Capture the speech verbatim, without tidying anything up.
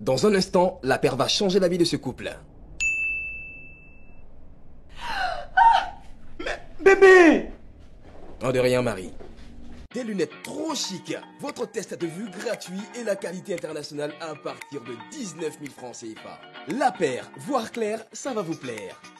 Dans un instant, la paire va changer la vie de ce couple. Mais, bébé! Oh, de rien, Marie. Des lunettes trop chic, votre test de vue gratuit et la qualité internationale à partir de dix-neuf mille francs C F A. La paire, voir clair, ça va vous plaire.